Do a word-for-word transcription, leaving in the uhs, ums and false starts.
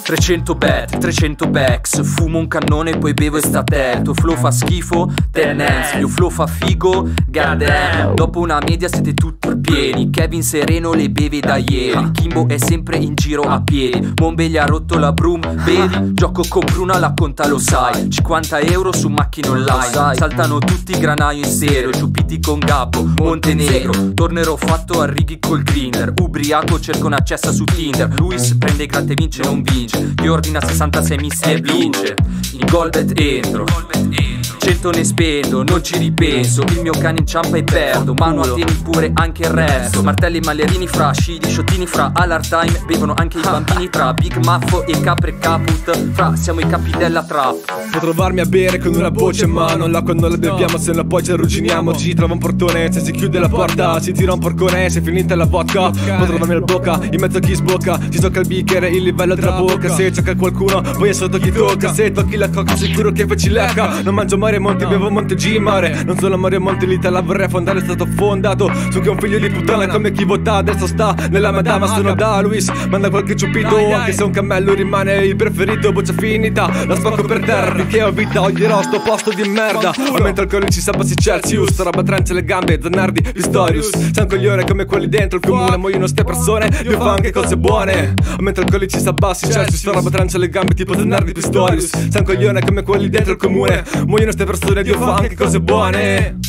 trecento bet, trecento backs, fumo un cannone poi bevo e sta attento. Flow fa schifo, ten hands, mio flow fa figo, goddamn. Dopo una media siete tutti pieni, Kevin sereno le beve da ieri, Kimbo è sempre in giro a piedi, Mombe gli ha rotto la broom, vedi? Gioco con Bruna, la conta lo sai, cinquanta euro su macchina online, saltano tutti granaio in serio, ciupiti con Gabbo, Montenegro, tornerò fatto a righi col grinder, ubriaco cerco una cessa su Tinder, Luis prende i gratte vince non vince, che ordina sessantasei missi e vince, in Golbet entro, cento ne spendo, non ci ripenso, il mio cane inciampa e perdo, mano a tieni pure anche il resto, martelli e mallerini fra, scidi, sciottini fra, all'hard time bevono anche i bambini tra, Big Maffo e Capre Caput, fra, siamo i capi della trap. Può trovarmi a bere con una voce in mano, l'acqua non la beviamo se no poi ci arrugginiamo, ci trova un portone, se si chiude la porta, si tira un porcone, se finita la vodka, può trovarmi la bocca, in mezzo a chi sbocca, ci tocca il bicchiere, il livello tra bocca, se cerca qualcuno, poi è sotto chi tocca, se tocchi la coca sicuro che poi ci lecca, non mangio Mario Monti, bevo Monte G mare, non sono Mario Monti, l'Italia vorrei fondare, è stato fondato su che un figlio di puttana come chi vota adesso sta nella madama, sono da Luis, manda qualche ciupito, anche se un cammello rimane il preferito, boccia finita, la spacco per terra, finché ho vita odierò sto posto di merda, aumenta alcolici, sabasi Celsius, sta roba trance le gambe, Zanardi, Pistorius, sei un coglione come quelli dentro il comune, muoiono ste persone, io fa anche cose buone, aumenta alcolici, sabassi Celsius, sta roba trance le gambe tipo Zanardi, Pistorius, sei un coglione come quelli dentro il comune, muoiono ste persone, Dio fa anche cose buone.